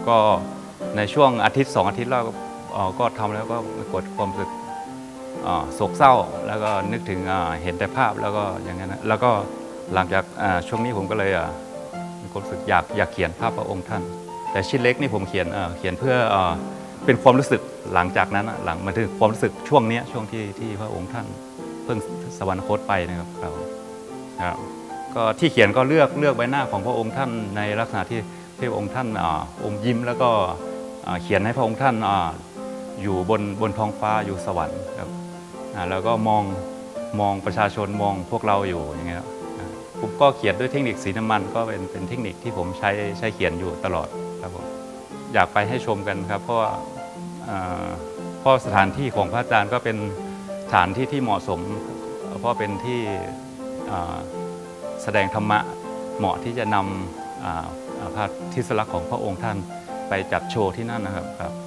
ก็ในช่วงอาทิตย์2 อาทิตย์แล้วก็ทำแล้วก็กดความรู้สึกโศกเศร้าแล้วก็นึกถึงเห็นแต่ภาพแล้วก็อย่างนั้นนะแล้วก็หลังจากช่วงนี้ผมก็เลยมีความรู้สึกอยากเขียนภาพพระองค์ท่านแต่ชิ้นเล็กนี่ผมเขียนเพื่อเป็นความรู้สึกหลังจากนั้นหลังมาถึงความรู้สึกช่วงนี้ช่วงที่พระองค์ท่านเพิ่งสวรรคตไปนะครับก็ที่เขียนก็เลือกใบหน้าของพระองค์ท่านในลักษณะที่พระองค์ท่านอมยิ้มแล้วก็เขียนให้พระองค์ท่านอยู่บนท้องฟ้าอยู่สวรรค์ครับแล้วก็มองประชาชนมองพวกเราอยู่อย่างเงี้ยผมก็เขียนด้วยเทคนิคสีน้ำมันก็เป็นเทคนิคที่ผมใช้เขียนอยู่ตลอดครับผมอยากไปให้ชมกันครับเพราะสถานที่ของพระอาจารย์ก็เป็นสถานที่ที่เหมาะสมเพราะเป็นที่แสดงธรรมะเหมาะที่จะนำพระทิศลักษณ์ของพระองค์ท่านไปจัดโชว์ที่นั่นนะครับ